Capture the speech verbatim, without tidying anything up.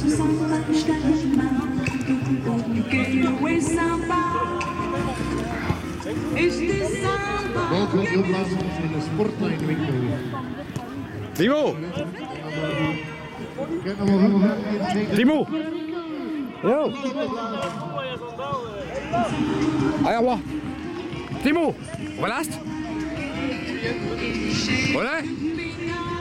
Welkom opblazen in de sportlijnwinkel. Timo! Timo! Ja! Ah ja, wat? Timo! Wat laatst? Wat hè?